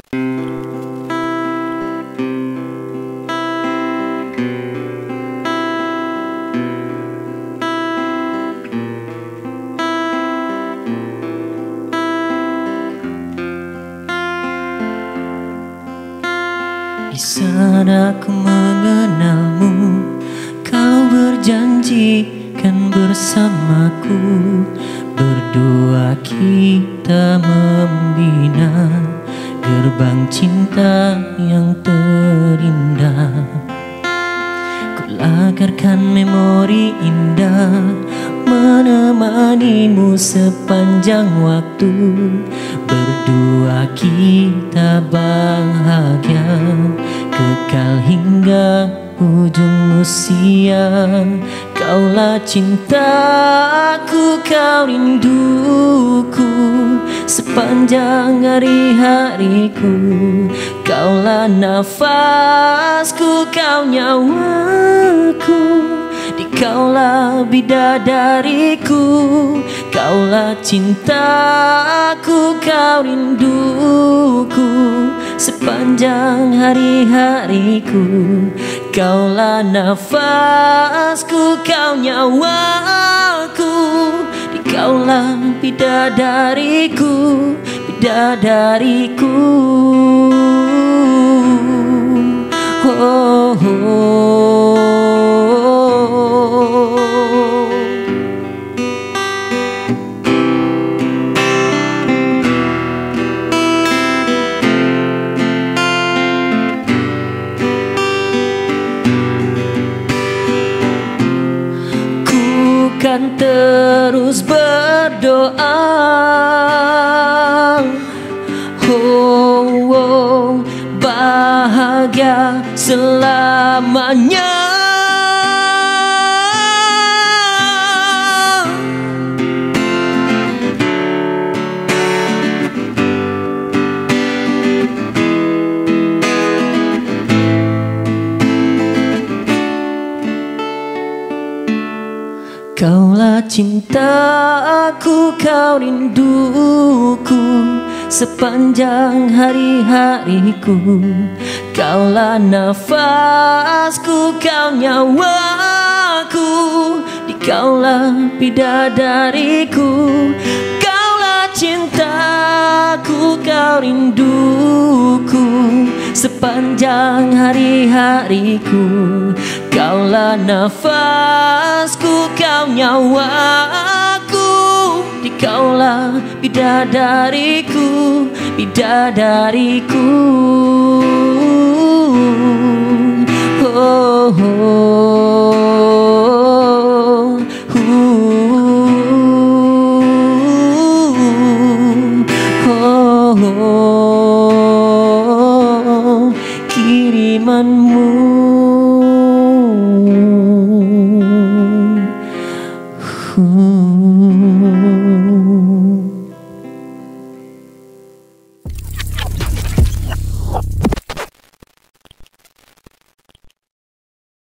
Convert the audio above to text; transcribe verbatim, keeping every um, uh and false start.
Di sana aku mengenalmu, kau berjanji kan bersamaku. Berdua kita membina gerbang cinta yang terindah. Kulagarkan memori indah, menemanimu sepanjang waktu. Berdua kita bahagia, kekal hingga ujung usia. Kaulah cintaku, kau rinduku, sepanjang hari-hariku. Kaulah nafasku, kau nyawaku, di kaulah bidadariku. Kaulah cintaku, kau rinduku, sepanjang hari-hariku. Kaulah nafasku, kau nyawaku, di kaulah bidadariku, bidadariku. Oh, oh. Kan terus berdoa, oh, oh, bahagia selamanya. Kaulah cintaku, kau rinduku, sepanjang hari-hariku. Kaulah nafasku, kau nyawaku, di kaulah bidadariku. Kaulah cintaku, kau rinduku, sepanjang hari-hariku. Kaulah nafasku, kau nyawaku, di kaulah bidadariku, bidadariku. Oh, oh, oh, oh, oh, kirimanmu.